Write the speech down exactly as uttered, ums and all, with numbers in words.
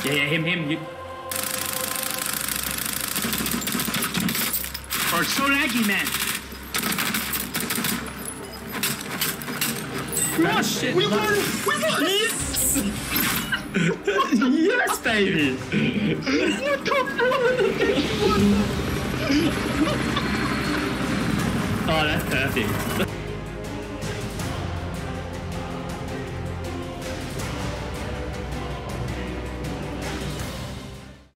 Yeah, yeah, him, him. You... Oh, it's so laggy, man. Oh, shit. We won! We won! Yes! Yes, baby! What the fuck? Oh, that's perfect.